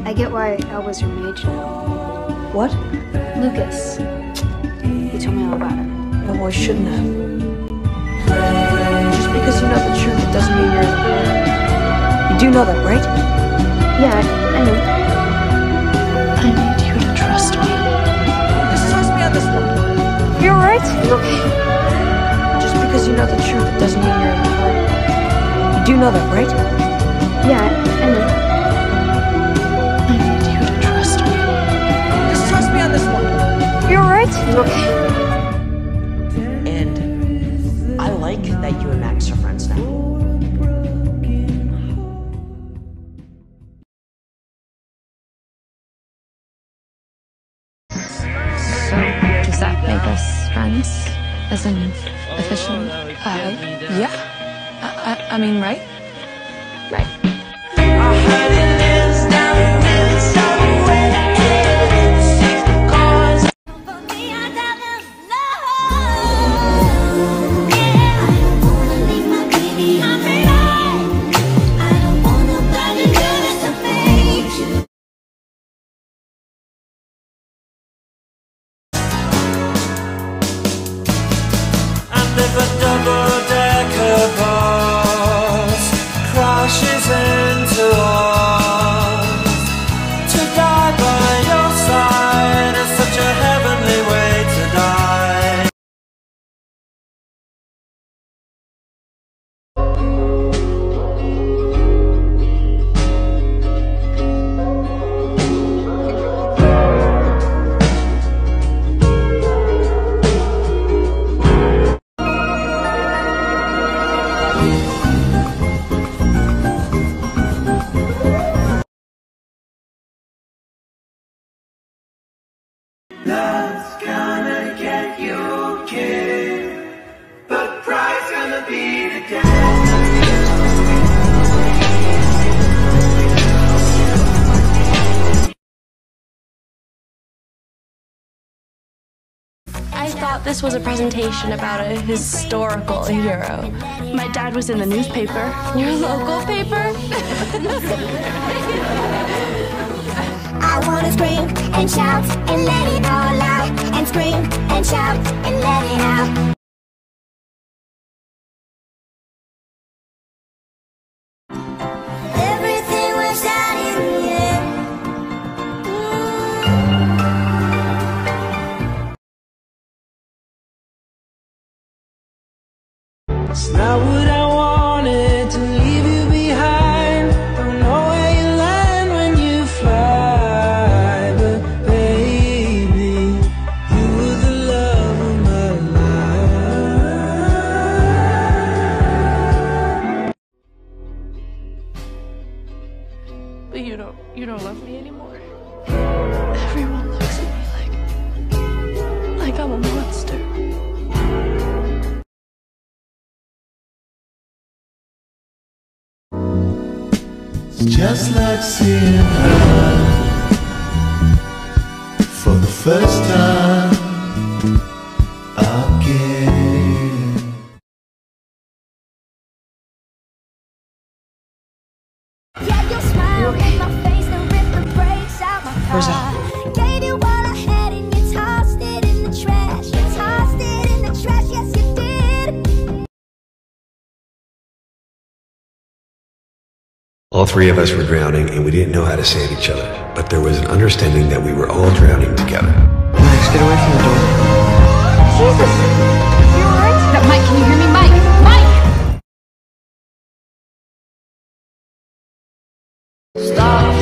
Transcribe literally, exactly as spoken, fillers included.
I get why Al was your mage now. What? Lucas. You told me all about it. No, I shouldn't have. Just because you know the truth, it doesn't mean you're in the right. You do know that, right? Yeah, I know. I need you to trust me. Just trust me on this one. You alright? You okay? Just because you know the truth, it doesn't mean you're in the right. You do know that, right? Yeah, I know. I need you to trust me. Just trust me on this one. You alright? You okay? And I like that you and Max are friends now. So, does that make us friends? As in, officially? Uh, yeah. I, I, I mean, right? Right. If a double-decker bus crashes into us, to die by your side is such a heavenly way to die. Love's gonna get you killed, but pride's gonna be the death. I thought this was a presentation about a historical hero. My dad was in the newspaper. Your local paper? I wanna scream and shout and let it all out, and scream and shout and let it out. Everything was out in the air. It's not what I wanted to leave you behind. Don't know where you land when you fly, but baby, you were the love of my life. But you don't, you don't love me anymore. Everyone looks at me like, like I'm a monster. It's just like seeing her for the first time again. Yeah, your smile in my face, the rip breaks out my Where's heart. Gave you all I had and you tossed it in the trash. You tossed it in the trash, yes you did. All three of us were drowning, and we didn't know how to save each other. But there was an understanding that we were all drowning together. Max, get away from the door. Jesus! You alright? No, Mike, can you hear me? Mike! Mike! Stop